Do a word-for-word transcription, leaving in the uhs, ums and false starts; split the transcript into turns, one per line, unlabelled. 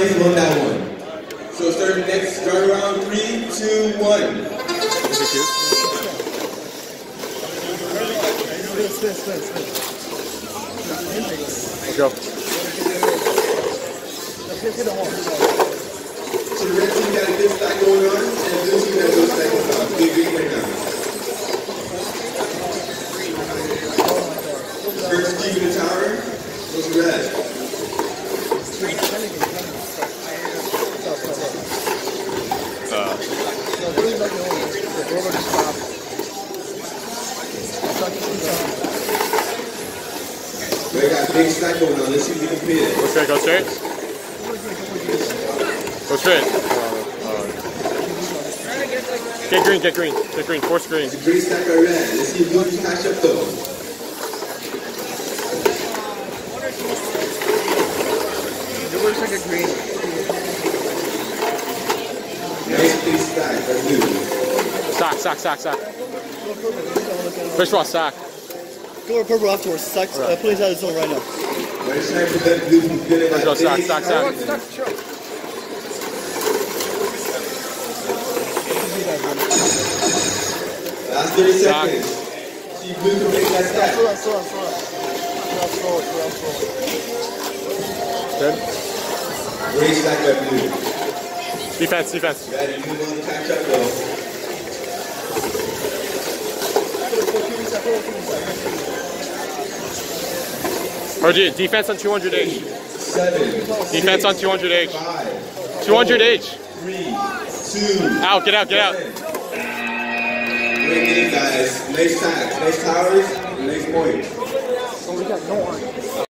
points on that one. So start the next start round. Three, two, one.
Let's go.
So the red team got a good stack going on, and the blue team got a good stack going on. Big, big right now. First keeping the tower, goes red.
Uh.
We got a big stack going on. Let's see if we can beat it.
Go straight, go straight. Go straight. Uh, uh. Get green, get green, get green, force green.
It's a green stack of red. Let's see if blue can catch up though.
It looks like a green.
Nice big stack by blue.
Sock, sock, sock, sock. First of all, sock.
Go to purple afterwards. Sock, uh, put it out of the zone right now.
It's time for that blue to get it.
Let's go, sock, sock, sock.
Last thirty seconds. See if blue can make that stack.
Slow, slow, slow. Slow, slow, slow.
Good.
Great stack by blue.
Defense, defense.
Red and blue want to catch up though.
R G, defense on two hundred H.
Seven.
Defense on two hundred H.
Five.
two hundred H.
Three. Two.
Out, get out, get out.
Great game, guys. Nice tags, nice towers, and nice points.
Oh, we got no on.